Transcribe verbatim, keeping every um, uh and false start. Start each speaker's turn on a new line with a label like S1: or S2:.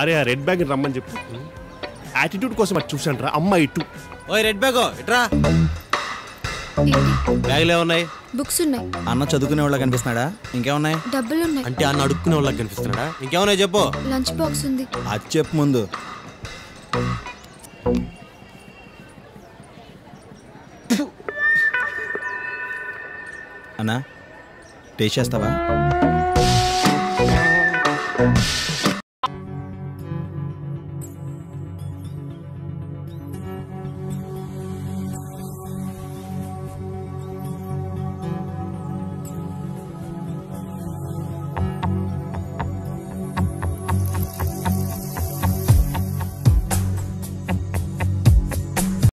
S1: అరే ఆ red bag రమ్మని చెప్పు. యాటిట్యూడ్ కోసం అది చూసాను రా అమ్మ. ఇటు
S2: ఓయ్ రెడ్ బ్యాగ్ ఇట్రా. బ్యాగులు ఏమున్నాయి?
S3: బుక్స్ ఉన్నాయి.
S2: అన్న చదువుకునే వాళ్ళ కనిపిస్తున్నాడా? ఇంకేమున్నాయి?
S3: డబ్బులు ఉన్నాయి.
S2: అంటే అన్న అడుక్కునే వాళ్ళకి కనిపిస్తున్నాడా? ఇంకేమున్నాయి చెప్పు.
S3: లంచ్ బాక్స్ ఉంది.
S2: అది చెప్పు ముందు. అన్నా టేస్ట్ చేస్తావా?